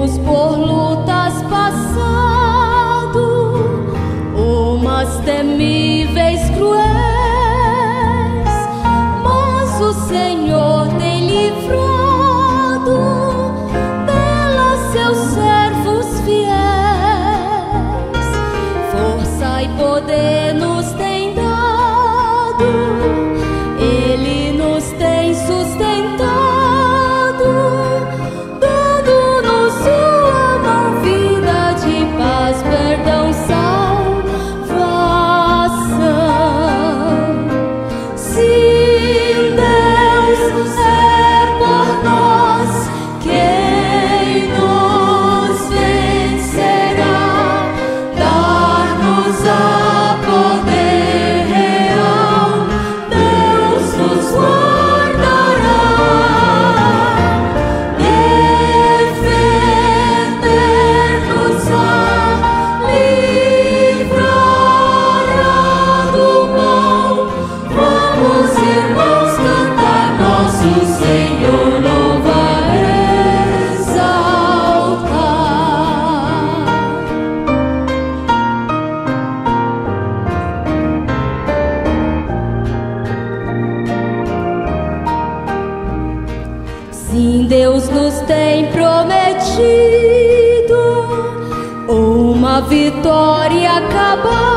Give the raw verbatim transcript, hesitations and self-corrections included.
Temos por lutas passado, umas temíveis cruéis, mas o Senhor tem livrado delas seus servos fiéis. Força e poder nos tem dado, Ele nos tem sustentado, dando-nos sua mão, vida de paz, perdão, salvação. Se Deus é por nós, quem nos vencerá? Dar-nos a poder real, Deus nos guardará. Defender-nos-á, livrará do mal. Vamos, irmãos, cantar nosso Senhor, louvar, exaltar. Sim, Deus nos tem prometido uma vitória cabal.